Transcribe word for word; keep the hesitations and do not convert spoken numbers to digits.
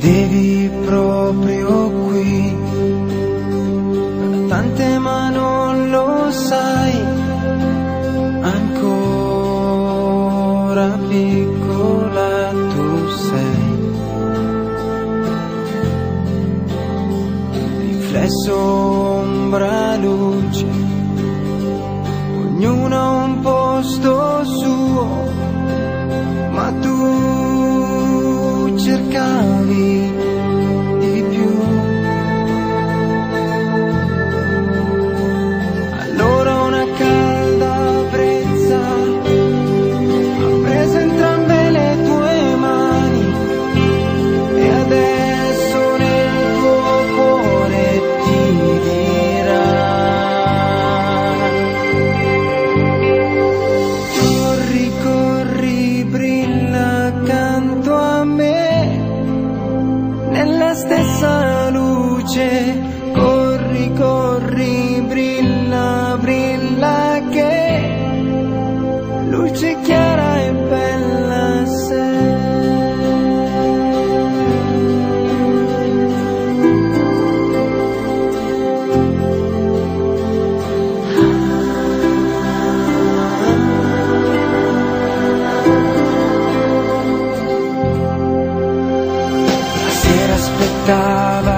scendevi proprio qui, tante ma non lo sai, ancora piccola tu sei, riflesso, ombra, luce, ognuno ha un posto suo, ma tu cercavi di più. Allora una calda brezza ha preso entrambe le tue mani e adesso nel tuo cuore ti dirà: corri, corri, brilla accanto a me nella stessa luce, corri, corri, brilla, brilla che luce chiara e bella sei. La sera aspettava